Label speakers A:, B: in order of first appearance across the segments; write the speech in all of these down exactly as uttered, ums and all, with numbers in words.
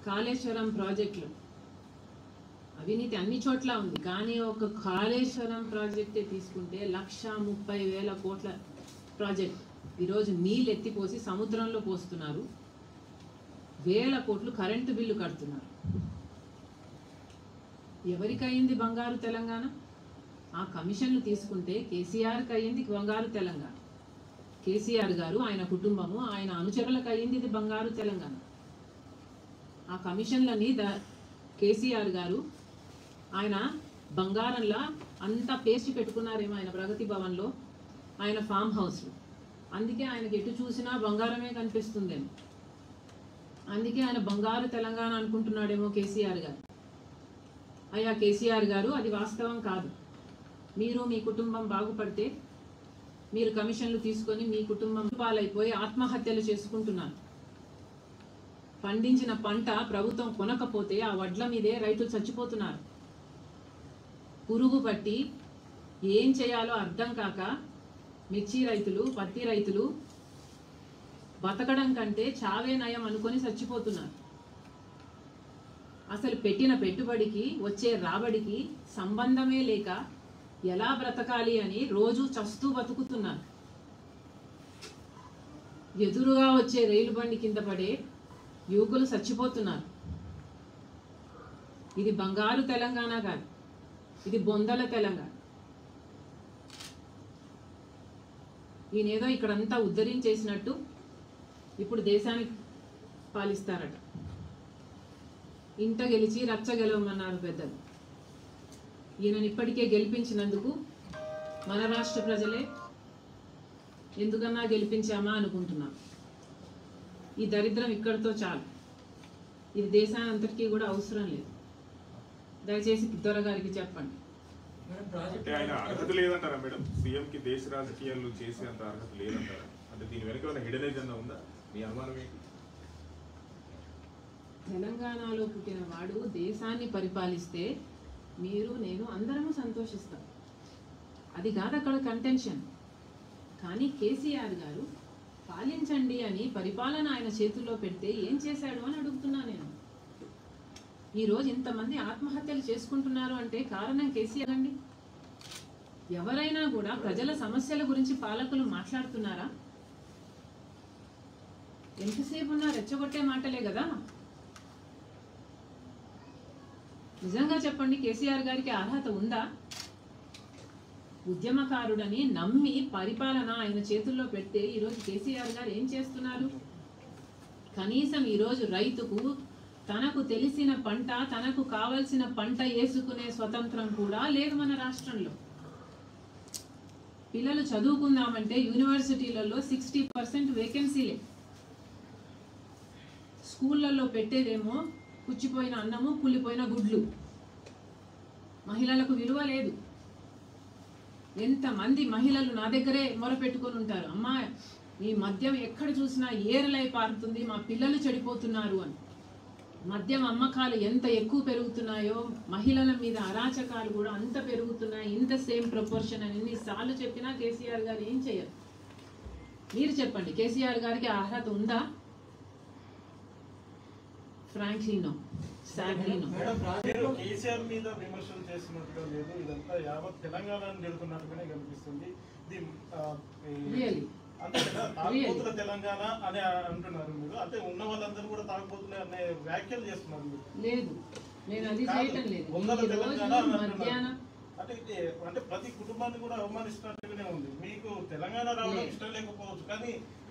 A: కాళేశ్వరం ప్రాజెక్టులు అవినీతి అన్ని చోట్ల ఉంది. కానీ ఒక కాళేశ్వరం ప్రాజెక్టే తీసుకుంటే లక్ష ముప్పై వేల కోట్ల ప్రాజెక్ట్ ఈరోజు నీళ్ళు ఎత్తిపోసి సముద్రంలో పోస్తున్నారు. వేల కోట్లు కరెంటు బిల్లు కడుతున్నారు. ఎవరికయింది బంగారు తెలంగాణ? ఆ కమిషన్లు తీసుకుంటే కేసీఆర్కి అయ్యింది బంగారు తెలంగాణ. కేసీఆర్ గారు, ఆయన కుటుంబము, ఆయన అనుచరులకు అయ్యింది ఇది బంగారు తెలంగాణ. ఆ కమిషన్లని ద కేసీఆర్ గారు ఆయన బంగారంలా అంతా పేస్ట్ పెట్టుకున్నారేమో ఆయన ప్రగతి భవన్లో, ఆయన ఫామ్ హౌస్లో. అందుకే ఆయనకి ఎటు చూసినా బంగారమే కనిపిస్తుందేమో. అందుకే ఆయన బంగారు తెలంగాణ అనుకుంటున్నాడేమో కేసీఆర్ గారు. అయ్యా కేసీఆర్ గారు, అది వాస్తవం కాదు. మీరు మీ కుటుంబం బాగుపడితే మీరు కమిషన్లు తీసుకొని మీ కుటుంబం పాలైపోయి ఆత్మహత్యలు చేసుకుంటున్నారు. పండించిన పంట ప్రభుత్వం కొనకపోతే ఆ వడ్ల మీదే రైతులు చచ్చిపోతున్నారు. పురుగు పట్టి ఏం చేయాలో అర్థం కాక మిర్చి రైతులు, పత్తి రైతులు బతకడం కంటే చావే నయం అనుకొని చచ్చిపోతున్నారు. అసలు పెట్టిన పెట్టుబడికి వచ్చే రాబడికి సంబంధమే లేక ఎలా బ్రతకాలి అని రోజు చస్తూ బతుకుతున్నారు. ఎదురుగా వచ్చే రైలు బండి కింద పడే యువకులు చచ్చిపోతున్నారు. ఇది బంగారు తెలంగాణ కాదు, ఇది బొందల తెలంగాణ. ఈయనేదో ఇక్కడంతా ఉద్ధరించేసినట్టు ఇప్పుడు దేశాన్ని పాలిస్తారట. ఇంట గెలిచి రచ్చ గెలవమన్నారు పెద్దలు. ఈయనని ఇప్పటికే గెలిపించినందుకు మన రాష్ట్ర ప్రజలే ఎందుకన్నా గెలిపించామా అనుకుంటున్నాం. ఈ దరిద్రం ఇక్కడితో చాలు. ఇది దేశానంతటికీ కూడా అవసరం లేదు. దయచేసి దొరగారికి చెప్పండి.
B: ఆయన అర్హత లేదంటారా మేడం? సీఎం కి దేశ రాజకీయాలు చేసేంత అర్హత లేదంటారా? అంటే దీని వెనక హిడెన్ ఏజెండా ఉందా? మీ అనుమానం ఏంటి?
A: తెలంగాణలో పుట్టిన వాడు దేశాన్ని పరిపాలిస్తే మీరు నేను అందరము సంతోషిస్తాం. అది కాదు అక్కడ కంటెన్షన్. కానీ కేసీఆర్ గారు పాలించండి అని పరిపాలన ఆయన చేతుల్లో పెడితే ఏం చేశాడు అని అడుగుతున్నా నేను. ఈరోజు ఇంతమంది ఆత్మహత్యలు చేసుకుంటున్నారు అంటే కారణం కేసీఆర్ అండి. ఎవరైనా కూడా ప్రజల సమస్యల గురించి పాలకులు మాట్లాడుతున్నారా? ఎంతసేపు ఉన్నా రెచ్చగొట్టే మాటలే కదా. నిజంగా చెప్పండి, కేసీఆర్ గారికి అర్హత ఉందా? ఉద్యమకారుడని నమ్మి పరిపాలన ఆయన చేతుల్లో పెడితే ఈరోజు కేసీఆర్ గారు ఏం చేస్తున్నారు? కనీసం ఈరోజు రైతుకు తనకు తెలిసిన పంట, తనకు కావలసిన పంట వేసుకునే స్వతంత్రం కూడా లేదు మన రాష్ట్రంలో. పిల్లలు చదువుకుందామంటే యూనివర్సిటీలలో సిక్స్టీ పర్సెంట్ వేకెన్సీలే. స్కూళ్ళల్లో పెట్టేదేమో పుచ్చిపోయిన అన్నము, కుళ్ళిపోయిన గుడ్లు. మహిళలకు విలువ లేదు. ఎంతమంది మహిళలు నా దగ్గరే మొరపెట్టుకొని ఉంటారు, అమ్మా ఈ మద్యం ఎక్కడ చూసినా ఏరలై పారుతుంది, మా పిల్లలు చెడిపోతున్నారు అని. మద్యం అమ్మకాలు ఎంత ఎక్కువ పెరుగుతున్నాయో మహిళల మీద అరాచకాలు కూడా అంత పెరుగుతున్నాయి. ఇంత సేమ్ ప్రపోర్షన్ అని ఎన్నిసార్లు చెప్పినా కేసీఆర్ గారు ఏం చేయరు. మీరు చెప్పండి, కేసీఆర్ గారికి అర్హత ఉందా? Frankly no, sadly no.
C: KCR మీద విమర్శలు చేస్తున్నట్టుగా లేదు, ఇదంతా యావత్ తెలంగాణను నిలుతున్నట్టుగానే కనిపిస్తుంది. అంతే కదా, తాగుబోతుల తెలంగాణ అని అంటున్నారు మీరు. అంటే ఉన్న వాళ్ళందరూ కూడా తాగుబోతులే అనే వ్యాఖ్యలు చేస్తున్నారు మీరు.
A: లేదు, నేను అది చేయటం లేదు.
C: వందల తెలంగాణ అని అంటున్నారు. అంటే అంటే ప్రతి కుటుంబాన్ని కూడా అవమానిస్తున్నట్టుగానే ఉంది. మీకు తెలంగాణ రావడం ఇష్టం లేకపోవచ్చు, కానీ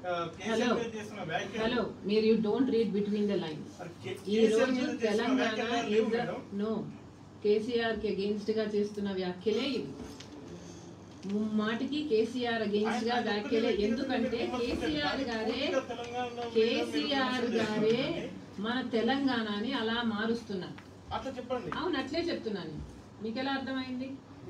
A: హలో మీరు you don't read between the lines. ఈ రోజు తెలంగాణ ఈజ్ నో కేసీఆర్ కి అగెయిన్స్ట్ గా చేస్తున్న వ్యాఖ్యలే ఇవి. ముమ్మాటికి కేసీఆర్ అగెయిన్స్ట్ గా వ్యాఖ్యలే. ఎందుకంటే కేసీఆర్ గారే కేసీఆర్ గారే మన తెలంగాణని అలా మారుస్తున్నారు. అవును, అట్లే చెప్తున్నాను. మీకు ఎలా అర్థమైంది?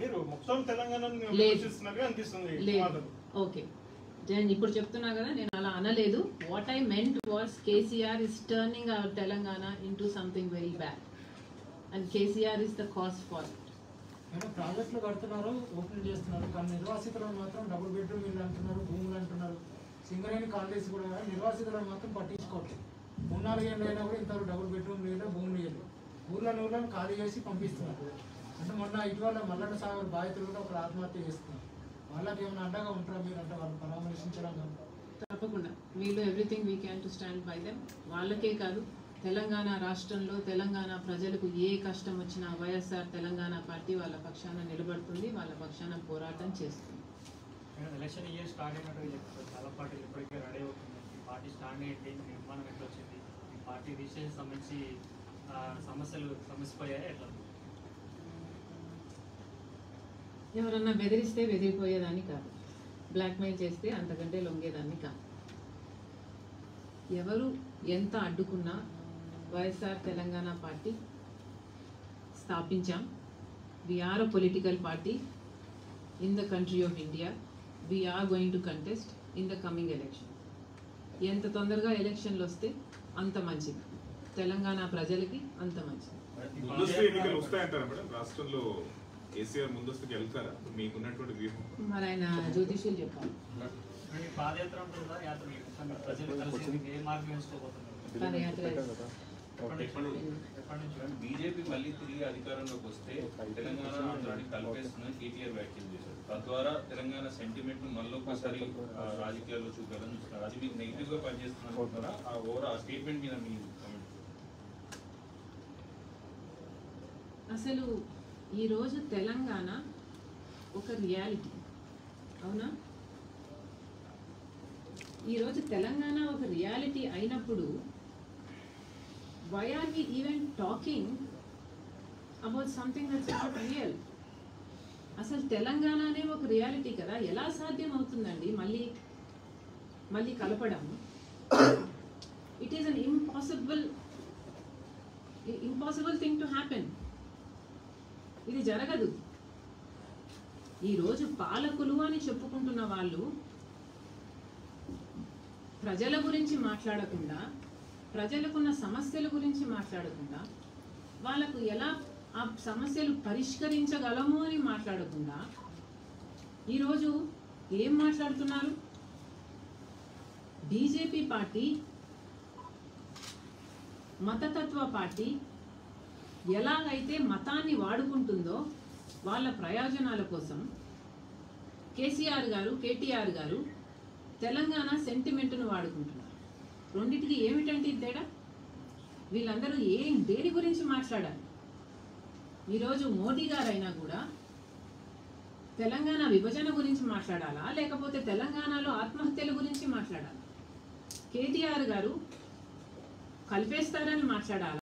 A: లేదు, ఓకే, నేను ఇప్పుడు చెప్తున్నా కదా, నేను అలా అనలేదు. What I meant was KCR is turning our Telangana into something very bad and KCR is the cause for it.
D: ప్రాజెక్టులు కడుతున్నారు, ఓపెన్ చేస్తున్నారు, కానీ నిర్వాసితులను మాత్రం డబుల్ బెడ్రూమ్ ఇల్లు అంటున్నారు, భూములు అంటున్నారు. సింగరేణి కాలనీస్ కూడా నిర్వాసితులను మాత్రం పట్టించుకోవట్లేదు. మూడు నాలుగు ఏళ్ళు అయినా కూడా ఇంతవరకు డబుల్ బెడ్రూమ్ లేదు, భూమి లేదు. ఊర్లను ఊర్లను ఖాళీ చేసి పంపిస్తున్నారు. అంటే మొన్న ఇటీవల మల్లన్న సాగర్ బాధితులు కూడా ఒకరు ఆత్మహత్య చేస్తున్నారు. వాళ్ళకి ఏమైనా అండగా ఉంటారా మీరు, అంటే వాళ్ళు పరామర్శించడం కానీ?
A: తప్పకుండా వీళ్ళు everything we can to stand by them. వాళ్ళకే కాదు, తెలంగాణ రాష్ట్రంలో తెలంగాణ ప్రజలకు ఏ కష్టం వచ్చినా వైఎస్ఆర్ తెలంగాణ పార్టీ వాళ్ళ పక్షాన నిలబడుతుంది, వాళ్ళ పక్షాన పోరాటం చేస్తుంది.
E: ఎలక్షన్ ఇయర్ స్టార్ట్ అయినట్టు చెప్తారు చాలా పార్టీలు ఇప్పటికే రెడీ అవుతుంది. ఈ పార్టీ స్టాండ్ ఏంటి, నిర్మాణం ఎట్లా వచ్చింది, ఈ పార్టీ రిజిస్ట్రేషన్ సంబంధించి సమస్యలు సమస్యపోయాయి ఎట్లా?
A: ఎవరన్నా బెదిరిస్తే బెదిరిపోయేదాన్ని కాదు, బ్లాక్మెయిల్ చేస్తే అంతకంటే లొంగేదాన్ని కాదు. ఎవరు ఎంత అడ్డుకున్నా వైఎస్ఆర్ తెలంగాణ పార్టీ స్థాపించాం. We are a political party in the country of India. We are going to contest in the coming election. ఎంత తొందరగా ఎలక్షన్లు వస్తే అంత మంచిది, తెలంగాణ ప్రజలకి అంత మంచిది.
B: ముందస్తు ఎన్నికలు వస్తాయంటారా మేడం రాష్ట్రంలో? కేసీఆర్ ముందస్తుకు వెళ్తారా? మీకున్నటువంటి వ్యూహం
A: మరి ఆయన జ్యోతిష్యులు చెప్పాలి.
E: పాదయాత్ర ఉంటుందా, యాత్ర ప్రజలు కలిసి ఏ మార్గం ఎంచుకోబోతున్నారు?
A: పాదయాత్ర
F: బీజేపీ మళ్ళీ తిరిగి అధికారంలోకి వస్తే తెలంగాణ ఆంధ్రాన్ని కలిపేస్తుందని కేటీఆర్ వ్యాఖ్యలు చేశారు. తద్వారా తెలంగాణ సెంటిమెంట్ ను మళ్ళీ ఒకసారి రాజకీయాల్లో చూపాలని చూస్తున్నారు. అది మీకు నెగిటివ్ గా పనిచేస్తున్నారు. ఆ ఓవర్ ఆ స్టేట్మెంట్ మీద మీ కామెంట్?
A: అసలు ఈరోజు తెలంగాణ ఒక రియాలిటీ, అవునా? ఈరోజు తెలంగాణ ఒక రియాలిటీ అయినప్పుడు why are we even talking about something that's not real? అసలు తెలంగాణ అనే ఒక రియాలిటీ కదా, ఎలా సాధ్యం అవుతుందండి మళ్ళీ మళ్ళీ కలపడం? It is an impossible impossible thing to happen. ఇది జరగదు. ఈరోజు పాలకులు అని చెప్పుకుంటున్న వాళ్ళు ప్రజల గురించి మాట్లాడకుండా, ప్రజలకున్న సమస్యల గురించి మాట్లాడకుండా, వాళ్ళకు ఎలా ఆ సమస్యలు పరిష్కరించగలము అని మాట్లాడకుండా ఈరోజు ఏం మాట్లాడుతున్నారు? బీజేపీ పార్టీ మతతత్వ పార్టీ ఎలాగైతే మతాన్ని వాడుకుంటుందో వాళ్ళ ప్రయోజనాల కోసం, కేసీఆర్ గారు కేటీఆర్ గారు తెలంగాణ సెంటిమెంట్ను వాడుకుంటున్నారు. రెండింటికి ఏమిటంటే తేడా? వీళ్ళందరూ ఏం దేని గురించి మాట్లాడాలి? ఈరోజు మోడీ గారైనా కూడా తెలంగాణ విభజన గురించి మాట్లాడాలా, లేకపోతే తెలంగాణలో ఆత్మహత్యల గురించి మాట్లాడాలా? కేటీఆర్ గారు కలిపేస్తారని మాట్లాడాలా,